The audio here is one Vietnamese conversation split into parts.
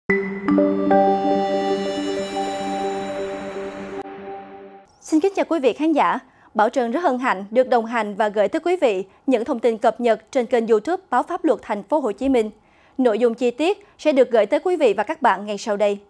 Xin kính chào quý vị khán giả. Bảo Trân rất hân hạnh được đồng hành và gửi tới quý vị những thông tin cập nhật trên kênh YouTube Báo Pháp Luật Thành phố Hồ Chí Minh. Nội dung chi tiết sẽ được gửi tới quý vị và các bạn ngay sau đây.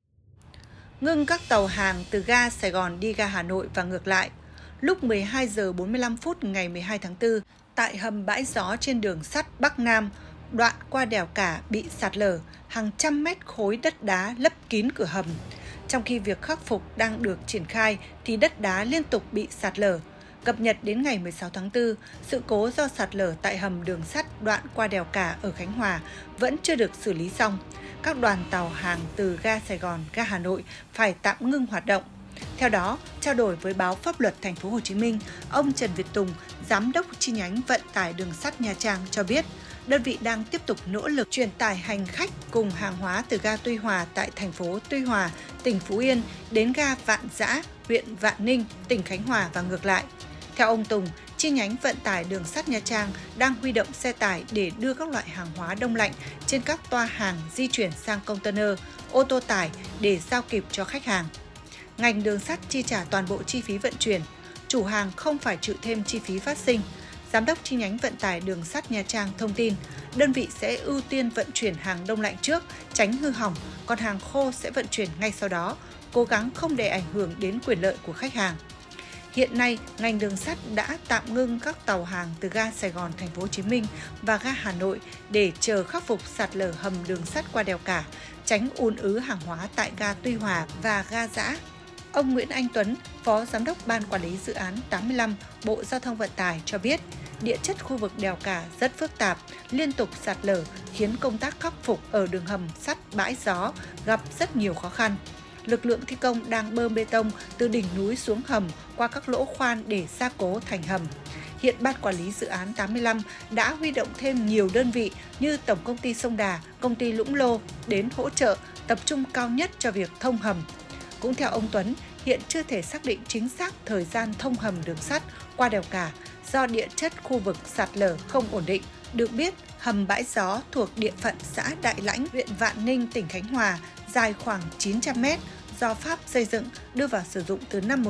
Ngưng các tàu hàng từ ga Sài Gòn đi ga Hà Nội và ngược lại. Lúc 12 giờ 45 phút ngày 12 tháng 4, tại hầm bãi gió trên đường sắt Bắc Nam, đoạn qua đèo Cả bị sạt lở, hàng trăm mét khối đất đá lấp kín cửa hầm. Trong khi việc khắc phục đang được triển khai thì đất đá liên tục bị sạt lở. Cập nhật đến ngày 16 tháng 4, sự cố do sạt lở tại hầm đường sắt đoạn qua đèo Cả ở Khánh Hòa vẫn chưa được xử lý xong. Các đoàn tàu hàng từ ga Sài Gòn, ga Hà Nội phải tạm ngưng hoạt động. Theo đó, trao đổi với Báo Pháp Luật Thành phố Hồ Chí Minh, ông Trần Việt Tùng, giám đốc chi nhánh vận tải đường sắt Nha Trang cho biết, đơn vị đang tiếp tục nỗ lực truyền tải hành khách cùng hàng hóa từ ga Tuy Hòa tại thành phố Tuy Hòa, tỉnh Phú Yên đến ga Vạn Giã, huyện Vạn Ninh, tỉnh Khánh Hòa và ngược lại. Theo ông Tùng, chi nhánh vận tải đường sắt Nha Trang đang huy động xe tải để đưa các loại hàng hóa đông lạnh trên các toa hàng di chuyển sang container, ô tô tải để giao kịp cho khách hàng. Ngành đường sắt chi trả toàn bộ chi phí vận chuyển, chủ hàng không phải chịu thêm chi phí phát sinh. Giám đốc chi nhánh vận tải đường sắt Nha Trang thông tin, đơn vị sẽ ưu tiên vận chuyển hàng đông lạnh trước, tránh hư hỏng, còn hàng khô sẽ vận chuyển ngay sau đó, cố gắng không để ảnh hưởng đến quyền lợi của khách hàng. Hiện nay, ngành đường sắt đã tạm ngưng các tàu hàng từ ga Sài Gòn, Thành phố Hồ Chí Minh và ga Hà Nội để chờ khắc phục sạt lở hầm đường sắt qua đèo Cả, tránh ùn ứ hàng hóa tại ga Tuy Hòa và ga Giã. Ông Nguyễn Anh Tuấn, Phó Giám đốc Ban Quản lý Dự án 85 Bộ Giao thông Vận tải cho biết, địa chất khu vực đèo Cả rất phức tạp, liên tục sạt lở khiến công tác khắc phục ở đường hầm sắt Bãi Gió gặp rất nhiều khó khăn. Lực lượng thi công đang bơm bê tông từ đỉnh núi xuống hầm qua các lỗ khoan để gia cố thành hầm. Hiện Ban Quản lý Dự án 85 đã huy động thêm nhiều đơn vị như Tổng công ty Sông Đà, Công ty Lũng Lô đến hỗ trợ tập trung cao nhất cho việc thông hầm. Cũng theo ông Tuấn, hiện chưa thể xác định chính xác thời gian thông hầm đường sắt qua đèo Cả do địa chất khu vực sạt lở không ổn định. Được biết, hầm Bãi Gió thuộc địa phận xã Đại Lãnh, huyện Vạn Ninh, tỉnh Khánh Hòa, dài khoảng 900 mét, do Pháp xây dựng, đưa vào sử dụng từ năm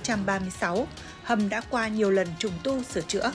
1936. Hầm đã qua nhiều lần trùng tu sửa chữa.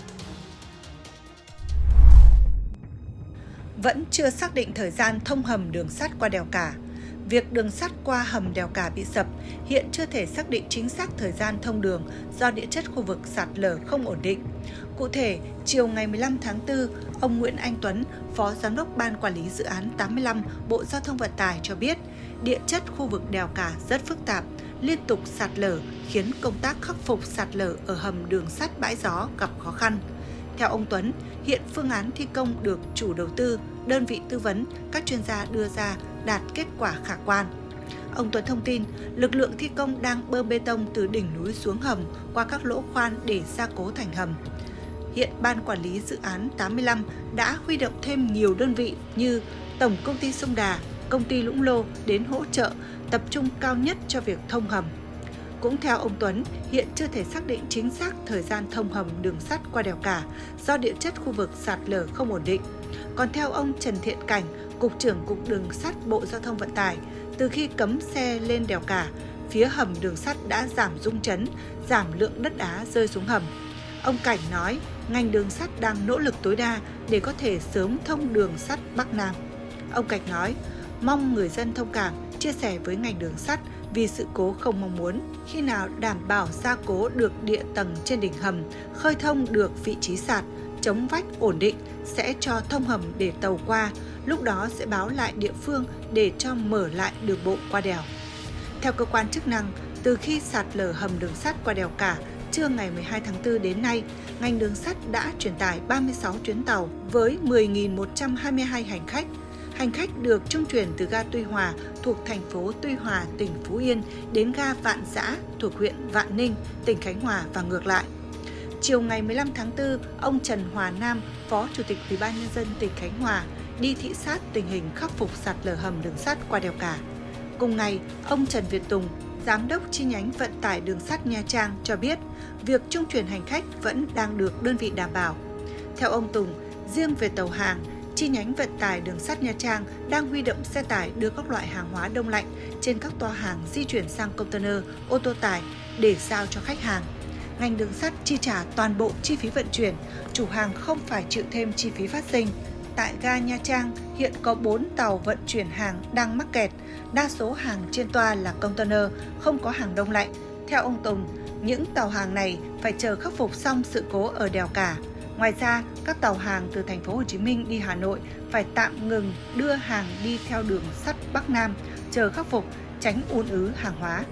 Vẫn chưa xác định thời gian thông hầm đường sắt qua đèo Cả. Việc đường sắt qua hầm đèo Cả bị sập hiện chưa thể xác định chính xác thời gian thông đường do địa chất khu vực sạt lở không ổn định. Cụ thể, chiều ngày 15 tháng 4, ông Nguyễn Anh Tuấn, Phó Giám đốc Ban Quản lý Dự án 85 Bộ Giao thông Vận tải cho biết, địa chất khu vực đèo Cả rất phức tạp, liên tục sạt lở khiến công tác khắc phục sạt lở ở hầm đường sắt Bãi Gió gặp khó khăn. Theo ông Tuấn, hiện phương án thi công được chủ đầu tư, đơn vị tư vấn, các chuyên gia đưa ra đạt kết quả khả quan. Ông Tuấn thông tin, lực lượng thi công đang bơm bê tông từ đỉnh núi xuống hầm qua các lỗ khoan để gia cố thành hầm. Hiện Ban Quản lý Dự án 85 đã huy động thêm nhiều đơn vị như Tổng công ty Sông Đà, Công ty Lũng Lô đến hỗ trợ, tập trung cao nhất cho việc thông hầm. Cũng theo ông Tuấn, hiện chưa thể xác định chính xác thời gian thông hầm đường sắt qua đèo Cả do địa chất khu vực sạt lở không ổn định. Còn theo ông Trần Thiện Cảnh, Cục trưởng Cục Đường sắt Bộ Giao thông Vận tải, từ khi cấm xe lên đèo Cả, phía hầm đường sắt đã giảm rung chấn, giảm lượng đất đá rơi xuống hầm. Ông Cảnh nói, ngành đường sắt đang nỗ lực tối đa để có thể sớm thông đường sắt Bắc Nam. Ông Cảnh nói, mong người dân thông cảm, chia sẻ với ngành đường sắt vì sự cố không mong muốn. Khi nào đảm bảo gia cố được địa tầng trên đỉnh hầm, khơi thông được vị trí sạt, chống vách ổn định, sẽ cho thông hầm để tàu qua, lúc đó sẽ báo lại địa phương để cho mở lại đường bộ qua đèo. Theo cơ quan chức năng, từ khi sạt lở hầm đường sắt qua đèo Cả, trưa ngày 12 tháng 4 đến nay, ngành đường sắt đã truyền tải 36 chuyến tàu với 10.122 hành khách. Hành khách được trung chuyển từ ga Tuy Hòa thuộc thành phố Tuy Hòa, tỉnh Phú Yên đến ga Vạn Giã thuộc huyện Vạn Ninh, tỉnh Khánh Hòa và ngược lại. Chiều ngày 15 tháng 4, ông Trần Hòa Nam, Phó Chủ tịch Ủy ban Nhân dân tỉnh Khánh Hòa, đi thị sát tình hình khắc phục sạt lở hầm đường sắt qua đèo Cả. Cùng ngày, ông Trần Việt Tùng, Giám đốc chi nhánh vận tải đường sắt Nha Trang cho biết, việc trung chuyển hành khách vẫn đang được đơn vị đảm bảo. Theo ông Tùng, riêng về tàu hàng, chi nhánh vận tải đường sắt Nha Trang đang huy động xe tải đưa các loại hàng hóa đông lạnh trên các toa hàng di chuyển sang container, ô tô tải để giao cho khách hàng. Ngành đường sắt chi trả toàn bộ chi phí vận chuyển, chủ hàng không phải chịu thêm chi phí phát sinh. Tại ga Nha Trang, hiện có 4 tàu vận chuyển hàng đang mắc kẹt, đa số hàng trên toa là container, không có hàng đông lạnh. Theo ông Tùng, những tàu hàng này phải chờ khắc phục xong sự cố ở đèo Cả. Ngoài ra, các tàu hàng từ thành phố Hồ Chí Minh đi Hà Nội phải tạm ngừng đưa hàng đi theo đường sắt Bắc Nam, chờ khắc phục, tránh ùn ứ hàng hóa.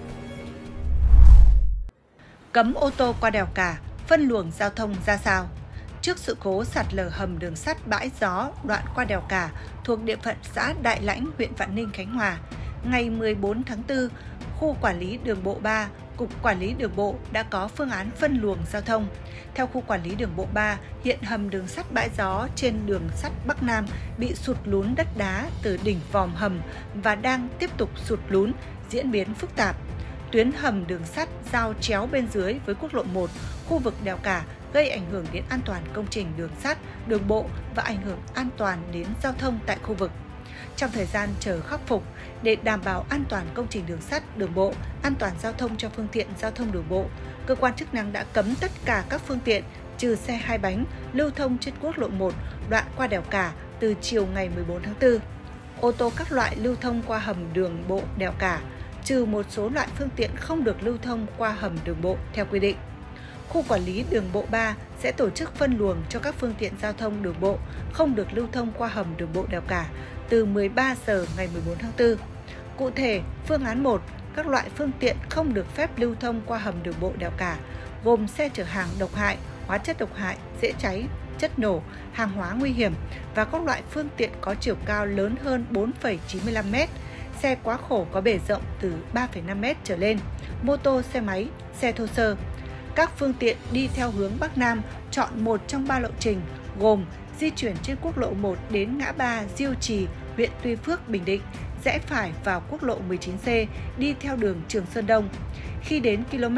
Cấm ô tô qua đèo Cả, phân luồng giao thông ra sao? Trước sự cố sạt lở hầm đường sắt Bãi Gió đoạn qua đèo Cả thuộc địa phận xã Đại Lãnh, huyện Vạn Ninh, Khánh Hòa, ngày 14 tháng 4, Khu Quản lý Đường bộ 3, Cục Quản lý Đường bộ đã có phương án phân luồng giao thông. Theo Khu Quản lý Đường bộ 3, hiện hầm đường sắt Bãi Gió trên đường sắt Bắc Nam bị sụt lún đất đá từ đỉnh vòm hầm và đang tiếp tục sụt lún, diễn biến phức tạp. Tuyến hầm đường sắt giao chéo bên dưới với quốc lộ 1, khu vực đèo Cả gây ảnh hưởng đến an toàn công trình đường sắt, đường bộ và ảnh hưởng an toàn đến giao thông tại khu vực. Trong thời gian chờ khắc phục, để đảm bảo an toàn công trình đường sắt, đường bộ, an toàn giao thông cho phương tiện giao thông đường bộ, cơ quan chức năng đã cấm tất cả các phương tiện trừ xe hai bánh lưu thông trên quốc lộ 1 đoạn qua đèo Cả từ chiều ngày 14 tháng 4. Ô tô các loại lưu thông qua hầm đường bộ đèo Cả, trừ một số loại phương tiện không được lưu thông qua hầm đường bộ theo quy định. Khu Quản lý Đường bộ 3 sẽ tổ chức phân luồng cho các phương tiện giao thông đường bộ không được lưu thông qua hầm đường bộ đèo Cả từ 13 giờ ngày 14 tháng 4. Cụ thể, phương án 1, các loại phương tiện không được phép lưu thông qua hầm đường bộ đèo Cả gồm xe chở hàng độc hại, hóa chất độc hại, dễ cháy, chất nổ, hàng hóa nguy hiểm và các loại phương tiện có chiều cao lớn hơn 4,95 m, xe quá khổ có bề rộng từ 3,5 m trở lên, mô tô, xe máy, xe thô sơ. Các phương tiện đi theo hướng Bắc Nam chọn một trong 3 lộ trình gồm di chuyển trên quốc lộ 1 đến ngã ba Diêu Trì, huyện Tuy Phước, Bình Định, rẽ phải vào quốc lộ 19C đi theo đường Trường Sơn Đông. Khi đến km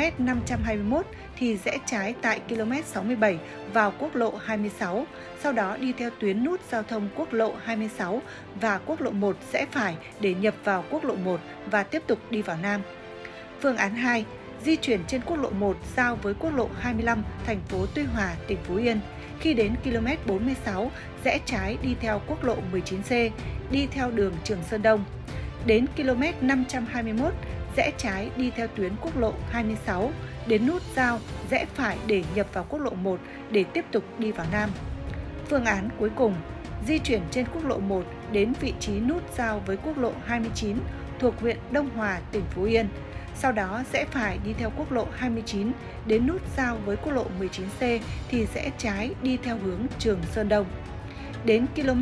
521 thì rẽ trái tại km 67 vào quốc lộ 26, sau đó đi theo tuyến nút giao thông quốc lộ 26 và quốc lộ 1 rẽ phải để nhập vào quốc lộ 1 và tiếp tục đi vào Nam. Phương án 2, di chuyển trên quốc lộ 1 giao với quốc lộ 25 thành phố Tuy Hòa, tỉnh Phú Yên. Khi đến km 46, rẽ trái đi theo quốc lộ 19C, đi theo đường Trường Sơn Đông. Đến km 521, rẽ trái đi theo tuyến quốc lộ 26, đến nút giao, rẽ phải để nhập vào quốc lộ 1 để tiếp tục đi vào Nam. Phương án cuối cùng, di chuyển trên quốc lộ 1 đến vị trí nút giao với quốc lộ 29 thuộc huyện Đông Hòa, tỉnh Phú Yên. Sau đó rẽ phải đi theo quốc lộ 29 đến nút giao với quốc lộ 19C thì rẽ trái đi theo hướng Trường Sơn Đông. Đến km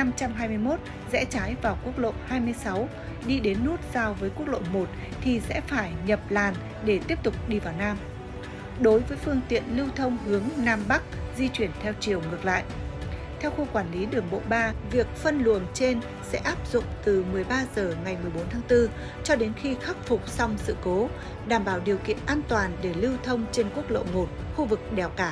521 rẽ trái vào quốc lộ 26 đi đến nút giao với quốc lộ 1 thì rẽ phải nhập làn để tiếp tục đi vào Nam. Đối với phương tiện lưu thông hướng Nam Bắc di chuyển theo chiều ngược lại, theo Khu Quản lý Đường bộ 3, việc phân luồng trên sẽ áp dụng từ 13 giờ ngày 14 tháng 4 cho đến khi khắc phục xong sự cố, đảm bảo điều kiện an toàn để lưu thông trên quốc lộ 1, khu vực đèo Cả.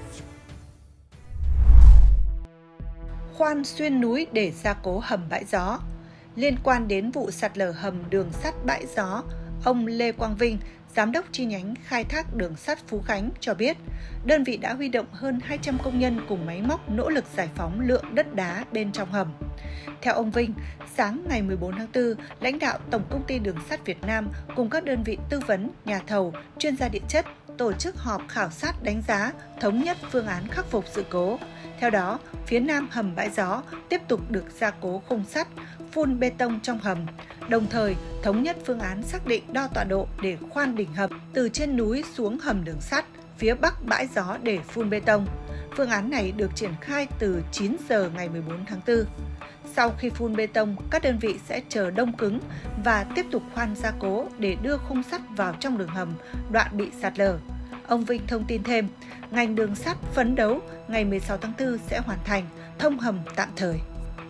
Khoan xuyên núi để gia cố hầm Bãi Gió. Liên quan đến vụ sạt lở hầm đường sắt Bãi Gió, ông Lê Quang Vinh, Giám đốc chi nhánh khai thác đường sắt Phú Khánh cho biết, đơn vị đã huy động hơn 200 công nhân cùng máy móc nỗ lực giải phóng lượng đất đá bên trong hầm. Theo ông Vinh, sáng ngày 14 tháng 4, lãnh đạo Tổng Công ty Đường sắt Việt Nam cùng các đơn vị tư vấn, nhà thầu, chuyên gia địa chất tổ chức họp khảo sát đánh giá, thống nhất phương án khắc phục sự cố. Theo đó, phía nam hầm Bãi Gió tiếp tục được gia cố khung sắt, phun bê tông trong hầm, đồng thời thống nhất phương án xác định đo tọa độ để khoan đỉnh hầm từ trên núi xuống hầm đường sắt phía bắc Bãi Gió để phun bê tông. Phương án này được triển khai từ 9 giờ ngày 14 tháng 4. Sau khi phun bê tông, các đơn vị sẽ chờ đông cứng và tiếp tục khoan gia cố để đưa khung sắt vào trong đường hầm đoạn bị sạt lở. Ông Vinh thông tin thêm, ngành đường sắt phấn đấu ngày 16 tháng 4 sẽ hoàn thành thông hầm tạm thời.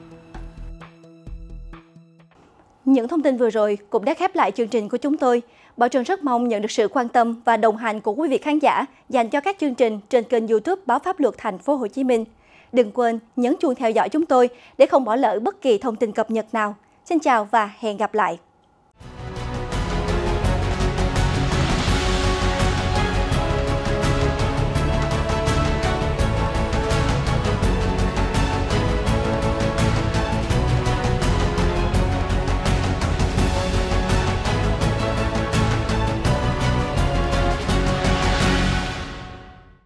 Những thông tin vừa rồi cũng đã khép lại chương trình của chúng tôi. Bảo Trân rất mong nhận được sự quan tâm và đồng hành của quý vị khán giả dành cho các chương trình trên kênh YouTube Báo Pháp Luật Thành phố Hồ Chí Minh. Đừng quên nhấn chuông theo dõi chúng tôi để không bỏ lỡ bất kỳ thông tin cập nhật nào. Xin chào và hẹn gặp lại!